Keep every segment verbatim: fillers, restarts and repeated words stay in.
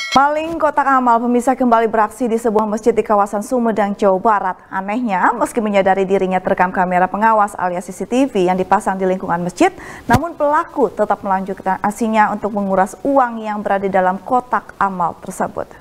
Maling kotak amal pemisah kembali beraksi di sebuah masjid di kawasan Sumedang, Jawa Barat. Anehnya, meski menyadari dirinya terekam kamera pengawas alias C C T V yang dipasang di lingkungan masjid, namun pelaku tetap melanjutkan aksinya untuk menguras uang yang berada dalam kotak amal tersebut.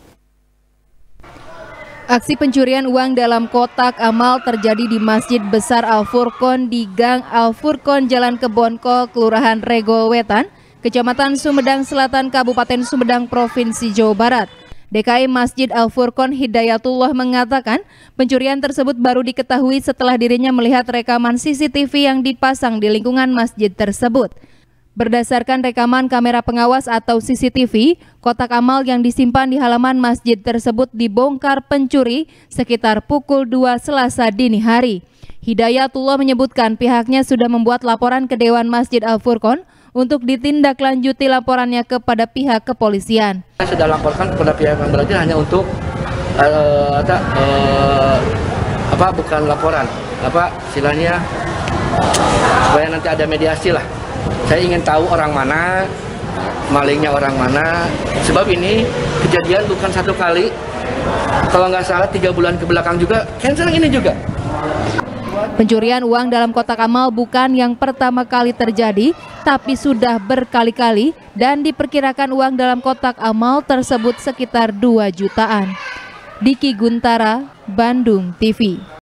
Aksi pencurian uang dalam kotak amal terjadi di Masjid Besar Al-Furqon di Gang Al-Furqon, Jalan Kebonko, Kelurahan Regol Wetan, Kecamatan Sumedang Selatan, Kabupaten Sumedang, Provinsi Jawa Barat. D K I Masjid Al-Furqon Hidayatullah mengatakan pencurian tersebut baru diketahui setelah dirinya melihat rekaman C C T V yang dipasang di lingkungan masjid tersebut. Berdasarkan rekaman kamera pengawas atau C C T V, kotak amal yang disimpan di halaman masjid tersebut dibongkar pencuri sekitar pukul dua Selasa dini hari. Hidayatullah menyebutkan pihaknya sudah membuat laporan ke Dewan Masjid Al-Furqon untuk ditindaklanjuti laporannya kepada pihak kepolisian. Saya sudah laporkan kepada pihak yang berwajib hanya untuk uh, ada, uh, apa bukan laporan, apa istilahnya supaya nanti ada mediasi lah. Saya ingin tahu orang mana, malingnya orang mana. Sebab ini kejadian bukan satu kali, kalau nggak salah tiga bulan ke belakang juga, kan sering ini juga. Pencurian uang dalam kotak amal bukan yang pertama kali terjadi, tapi sudah berkali-kali dan diperkirakan uang dalam kotak amal tersebut sekitar dua jutaan. Diki Guntara, Bandung T V.